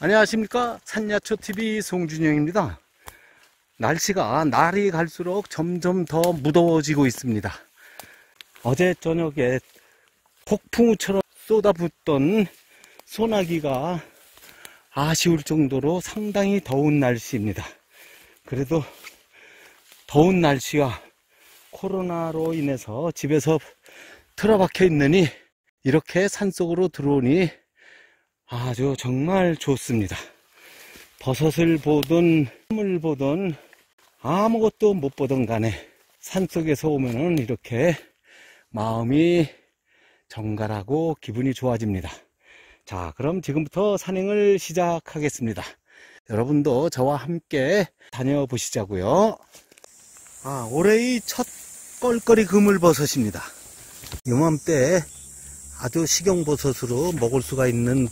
안녕하십니까, 산야초TV 송준영입니다. 날씨가 날이 갈수록 점점 더 무더워지고 있습니다. 어제 저녁에 폭풍우처럼 쏟아붓던 소나기가 아쉬울 정도로 상당히 더운 날씨입니다. 그래도 더운 날씨가 코로나로 인해서 집에서 틀어박혀 있느니 이렇게 산속으로 들어오니 아주 정말 좋습니다. 버섯을 보든 물 보든 아무것도 못 보든 간에 산속에서 오면은 이렇게 마음이 정갈하고 기분이 좋아집니다. 자, 그럼 지금부터 산행을 시작하겠습니다. 여러분도 저와 함께 다녀보시자고요. 올해의 첫 껄껄이 그물버섯입니다. 요맘때 아주 식용버섯으로 먹을 수가 있는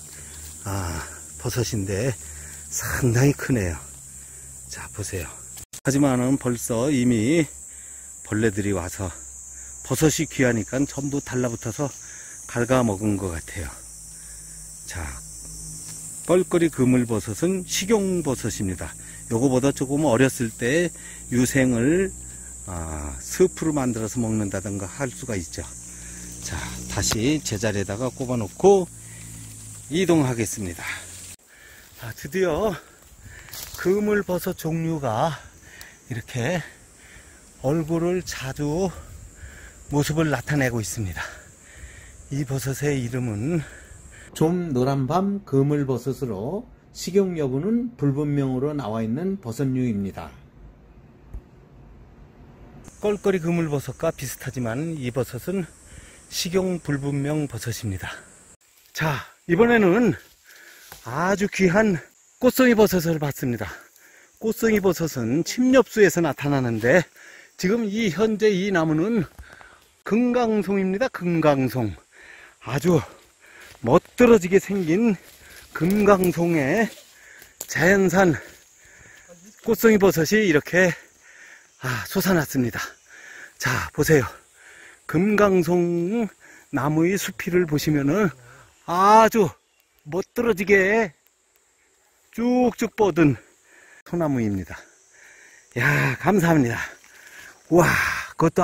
버섯인데 상당히 크네요. 자, 보세요. 하지만은 벌써 이미 벌레들이 와서 버섯이 귀하니까 전부 달라붙어서 갉아먹은 것 같아요. 자, 껄껄이 그물버섯은 식용버섯입니다. 요거보다 조금 어렸을 때 유생을 스프로 만들어서 먹는다든가 할 수가 있죠. 자, 다시 제자리에다가 꼽아 놓고 이동하겠습니다. 드디어 그물버섯 종류가 이렇게 얼굴을 자주 모습을 나타내고 있습니다. 이 버섯의 이름은 좀 노란밤 그물버섯으로 식용 여부는 불분명으로 나와 있는 버섯류입니다. 껄껄이 그물버섯과 비슷하지만 이 버섯은 식용 불분명 버섯입니다. 자, 이번에는 아주 귀한 꽃송이 버섯을 봤습니다. 꽃송이 버섯은 침엽수에서 나타나는데 지금 현재 이 나무는 금강송입니다. 금강송. 아주 멋들어지게 생긴 금강송의 자연산 꽃송이 버섯이 이렇게 솟아났습니다. 자, 보세요. 금강송 나무의 수피를 보시면은 아주 멋들어지게 쭉쭉 뻗은 소나무입니다. 야, 감사합니다. 와, 그것도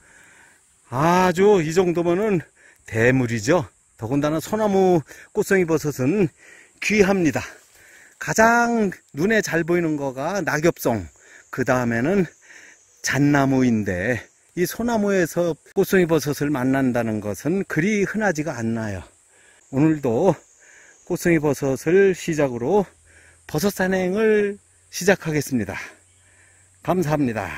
아주 이 정도면은 대물이죠. 더군다나 소나무 꽃송이 버섯은 귀합니다. 가장 눈에 잘 보이는 거가 낙엽송, 그 다음에는 잣나무인데 이 소나무에서 꽃송이 버섯을 만난다는 것은 그리 흔하지가 않나요. 오늘도 꽃송이 버섯을 시작으로 버섯 산행을 시작하겠습니다. 감사합니다.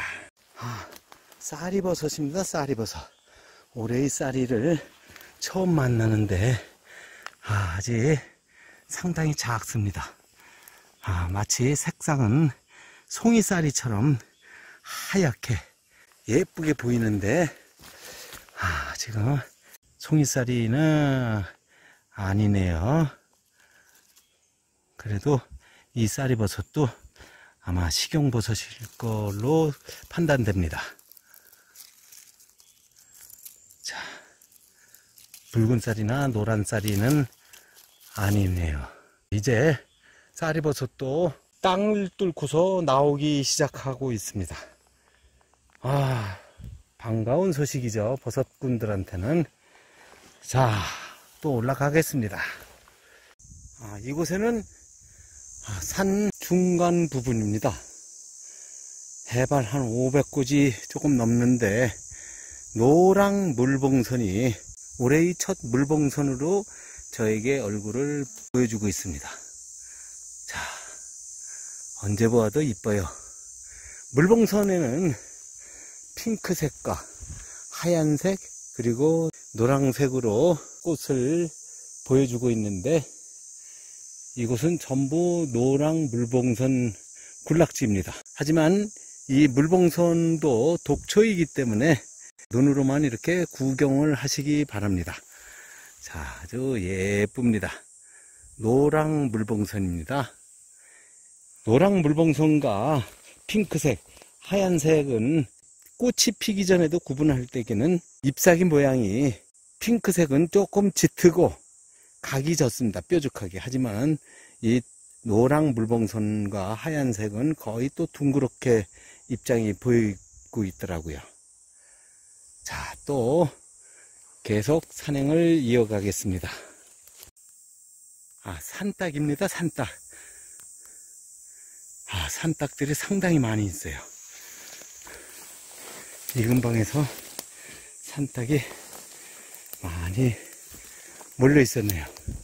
쌀이버섯입니다. 쌀이버섯. 올해의 쌀이를 처음 만나는데 아직 상당히 작습니다. 마치 색상은 송이쌀이처럼 하얗게 예쁘게 보이는데 지금 송이쌀이는 아니네요. 그래도 이 쌀이버섯도 아마 식용버섯일 걸로 판단됩니다. 자, 붉은 쌀이나 노란 쌀이는 아니네요. 이제 쌀이버섯도 땅을 뚫고서 나오기 시작하고 있습니다. 반가운 소식이죠. 버섯꾼들한테는. 자, 또 올라가겠습니다. 이곳에는 산 중간 부분입니다. 해발 한 500고지 조금 넘는데 노랑 물봉선이 올해의 첫 물봉선으로 저에게 얼굴을 보여주고 있습니다. 자, 언제 보아도 이뻐요. 물봉선에는 핑크색과 하얀색 그리고 노란색으로 꽃을 보여주고 있는데 이곳은 전부 노랑 물봉선 군락지입니다. 하지만 이 물봉선도 독초이기 때문에 눈으로만 이렇게 구경을 하시기 바랍니다. 자, 아주 예쁩니다. 노랑 물봉선입니다. 노랑 물봉선과 핑크색, 하얀색은 꽃이 피기 전에도 구분할 때에는 잎사귀 모양이 핑크색은 조금 짙고 각이 졌습니다. 뾰족하게. 하지만 이 노랑 물봉선과 하얀색은 거의 또 둥그렇게 입장이 보이고 있더라고요. 자, 또 계속 산행을 이어가겠습니다. 산딱입니다. 산딱. 산딱들이 상당히 많이 있어요. 이 근방에서 산딱이 많이 몰려 있었네요.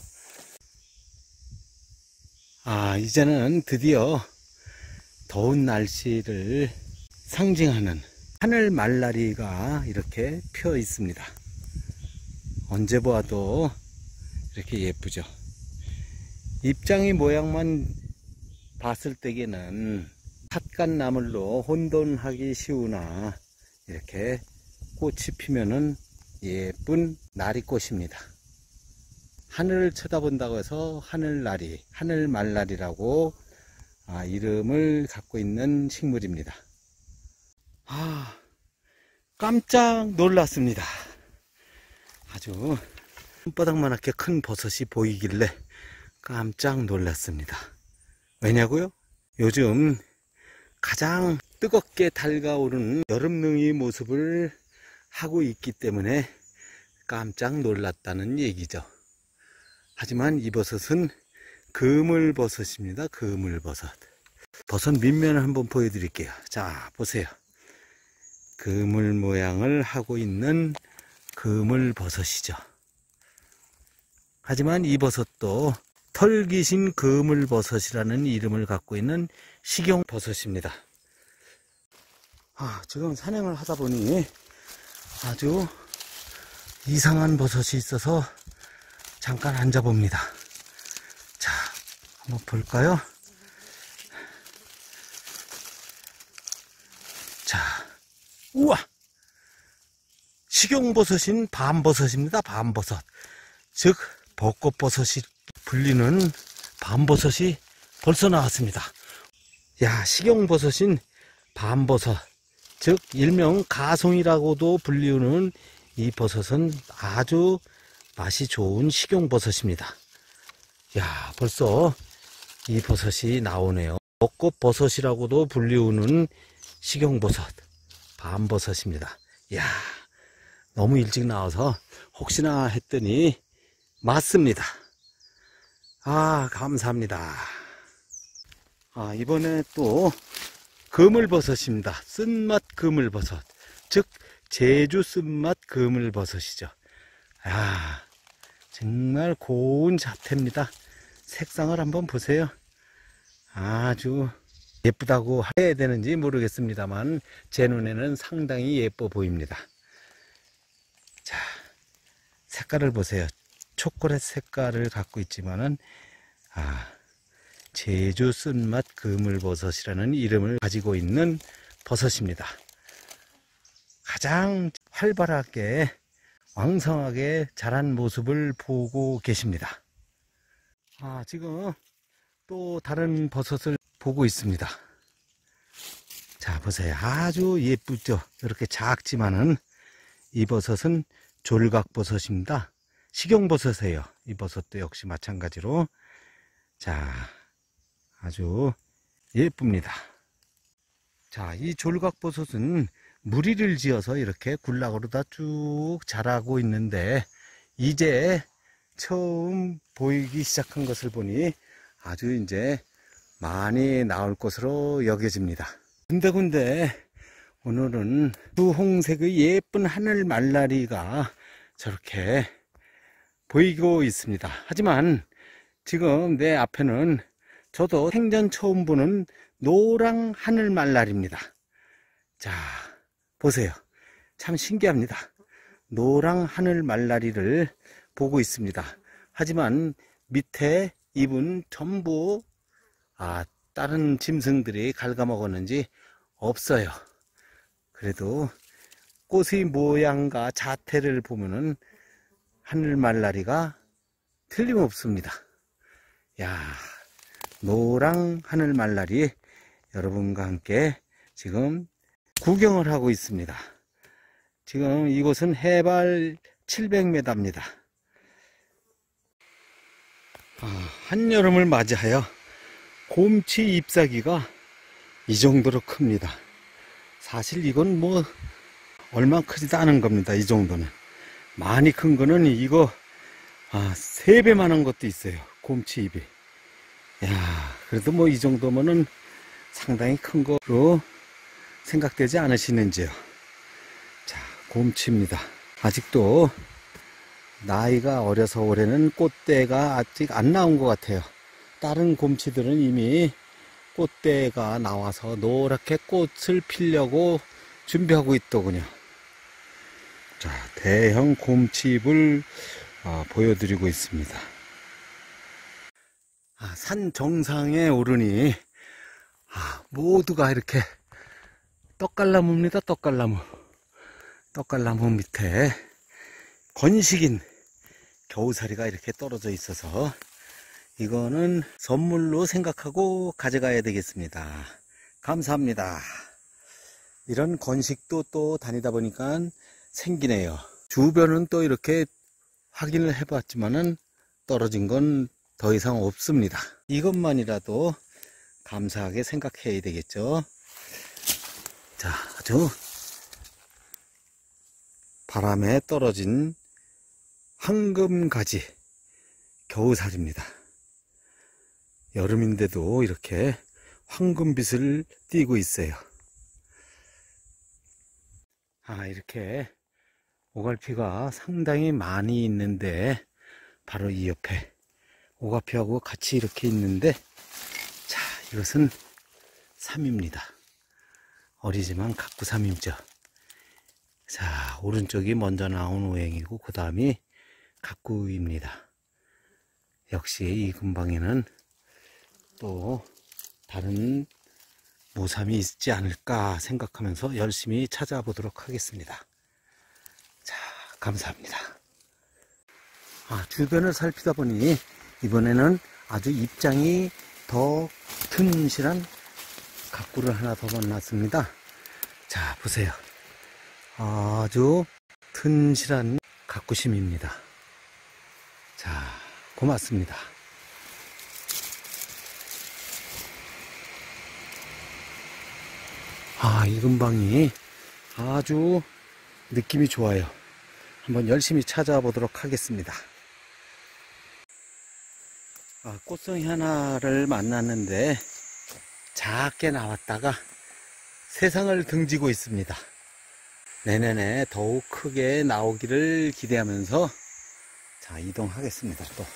이제는 드디어 더운 날씨를 상징하는 하늘 말라리가 이렇게 피어 있습니다. 언제 보아도 이렇게 예쁘죠. 입장의 모양만 봤을 때에는 삿갓나물로 혼돈하기 쉬우나 이렇게 꽃이 피면은 예쁜 나리꽃입니다. 하늘을 쳐다본다고 해서 하늘나리, 하늘말라리라고 이름을 갖고 있는 식물입니다. 깜짝 놀랐습니다. 아주 손바닥만하게 큰 버섯이 보이길래 깜짝 놀랐습니다. 왜냐고요? 요즘 가장 뜨겁게 달가오르는 여름능이 모습을 하고 있기 때문에 깜짝 놀랐다는 얘기죠. 하지만 이 버섯은 그물버섯입니다. 그물버섯. 버섯 밑면을 한번 보여드릴게요. 자, 보세요. 그물 모양을 하고 있는 그물버섯이죠. 하지만 이 버섯도 털기신 그물버섯이라는 이름을 갖고 있는 식용버섯입니다. 지금 산행을 하다 보니 아주 이상한 버섯이 있어서 잠깐 앉아봅니다. 자, 한번 볼까요? 자, 우와! 식용버섯인 밤버섯입니다. 밤버섯. 즉, 벚꽃버섯이 불리는 밤버섯이 벌써 나왔습니다. 식용버섯인 밤버섯. 즉, 일명 가송이라고도 불리우는 이 버섯은 아주 맛이 좋은 식용버섯입니다. 벌써 이 버섯이 나오네요. 벚꽃버섯이라고도 불리우는 식용버섯, 밤버섯입니다. 너무 일찍 나와서 혹시나 했더니 맞습니다. 감사합니다. 이번에 또 그물버섯입니다. 쓴맛 그물버섯. 즉, 제주 쓴맛 그물버섯이죠. 정말 고운 자태입니다. 색상을 한번 보세요. 아주 예쁘다고 해야 되는지 모르겠습니다만 제 눈에는 상당히 예뻐 보입니다. 자, 색깔을 보세요. 초콜릿 색깔을 갖고 있지만은 제주 쓴맛 그물버섯이라는 이름을 가지고 있는 버섯입니다. 가장 활발하게 왕성하게 자란 모습을 보고 계십니다. 지금 또 다른 버섯을 보고 있습니다. 자, 보세요. 아주 예쁘죠? 이렇게 작지만은 이 버섯은 졸각버섯입니다. 식용버섯이에요. 이 버섯도 역시 마찬가지로. 자, 아주 예쁩니다. 자, 이 졸각버섯은 무리를 지어서 이렇게 군락으로 다 쭉 자라고 있는데 이제 처음 보이기 시작한 것을 보니 아주 이제 많이 나올 것으로 여겨집니다. 군데군데 오늘은 주홍색의 예쁜 하늘 말라리가 저렇게 보이고 있습니다. 하지만 지금 내 앞에는 저도 생전 처음 보는 노랑 하늘 말라리입니다. 자, 보세요. 참 신기합니다. 노랑 하늘 말라리를 보고 있습니다. 하지만 밑에 잎은 전부 다른 짐승들이 갉아먹었는지 없어요. 그래도 꽃의 모양과 자태를 보면은 하늘 말라리가 틀림없습니다. 노랑 하늘 말라리 여러분과 함께 지금 구경을 하고 있습니다. 지금 이곳은 해발 700m입니다. 한여름을 맞이하여 곰치 잎사귀가 이 정도로 큽니다. 사실 이건 뭐 얼마 크지도 않은 겁니다. 이 정도는. 많이 큰 거는 이거 3배만 한 것도 있어요. 곰치 잎이. 야, 그래도 뭐 이 정도면은 상당히 큰 거로 생각되지 않으시는지요? 자, 곰치입니다. 아직도 나이가 어려서 올해는 꽃대가 아직 안 나온 것 같아요. 다른 곰치들은 이미 꽃대가 나와서 노랗게 꽃을 피려고 준비하고 있더군요. 자, 대형 곰치잎을 보여드리고 있습니다. 산 정상에 오르니 모두가 이렇게 떡갈나무입니다. 떡갈나무. 떡갈나무 밑에 건식인 겨우살이가 이렇게 떨어져 있어서 이거는 선물로 생각하고 가져가야 되겠습니다. 감사합니다. 이런 건식도 또 다니다 보니까 생기네요. 주변은 또 이렇게 확인을 해봤지만은 떨어진 건 더 이상 없습니다. 이것만이라도 감사하게 생각해야 되겠죠. 자, 아주 바람에 떨어진 황금가지 겨우살입니다. 여름인데도 이렇게 황금빛을 띠고 있어요. 이렇게 오갈피가 상당히 많이 있는데 바로 이 옆에 오갈피하고 같이 이렇게 있는데, 자, 이것은 삼입니다. 어리지만 각구삼이죠. 자, 오른쪽이 먼저 나온 오행이고 그 다음이 각구입니다. 역시 이 근방에는 또 다른 모삼이 있지 않을까 생각하면서 열심히 찾아보도록 하겠습니다. 자, 감사합니다. 주변을 살피다 보니 이번에는 아주 입장이 더 튼실한 각구를 하나 더 만났습니다. 자, 보세요. 아주 튼실한 각구심입니다. 자, 고맙습니다. 이 근방이 아주 느낌이 좋아요. 한번 열심히 찾아보도록 하겠습니다. 꽃송이 하나를 만났는데 작게 나왔다가 세상을 등지고 있습니다. 내년에 더욱 크게 나오기를 기대하면서 자, 이동하겠습니다. 또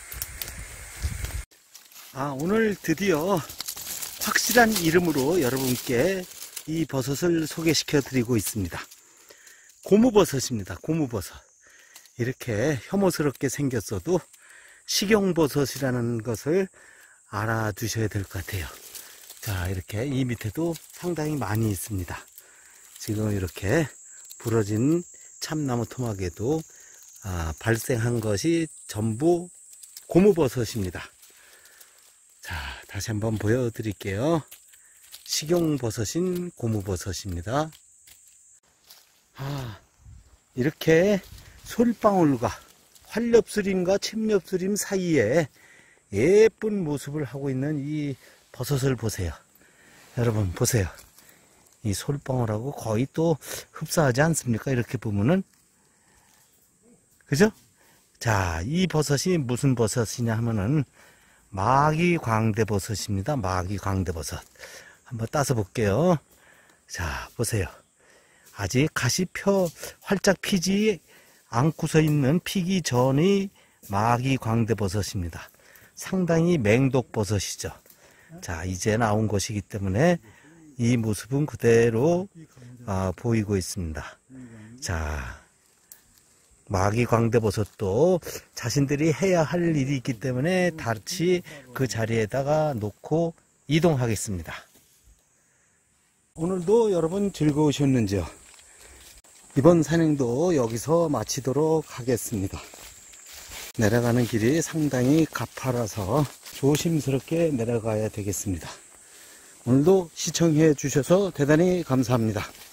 오늘 드디어 확실한 이름으로 여러분께 이 버섯을 소개시켜 드리고 있습니다. 고무버섯입니다. 고무버섯. 이렇게 혐오스럽게 생겼어도 식용버섯이라는 것을 알아두셔야 될 것 같아요. 자, 이렇게 이 밑에도 상당히 많이 있습니다. 지금 이렇게 부러진 참나무 토막에도 발생한 것이 전부 고무버섯입니다. 자, 다시 한번 보여드릴게요. 식용버섯인 고무버섯입니다. 이렇게 솔방울과 활엽수림과 챔엽수림 사이에 예쁜 모습을 하고 있는 이 버섯을 보세요. 여러분 보세요. 이 솔방울하고 거의 또 흡사하지 않습니까? 이렇게 보면은. 그죠? 자, 이 버섯이 무슨 버섯이냐 하면은 마기광대버섯입니다. 마기광대버섯. 한번 따서 볼게요. 자, 보세요. 아직 갓이 활짝 피지 않고서 있는 피기 전의 마기광대버섯입니다. 상당히 맹독버섯이죠. 자, 이제 나온 것이기 때문에 이 모습은 그대로 보이고 있습니다. 자, 마기광대버섯도 자신들이 해야 할 일이 있기 때문에 다시 그 자리에다가 놓고 이동하겠습니다. 오늘도 여러분 즐거우셨는지요? 이번 산행도 여기서 마치도록 하겠습니다. 내려가는 길이 상당히 가파라서 조심스럽게 내려가야 되겠습니다. 오늘도 시청해 주셔서 대단히 감사합니다.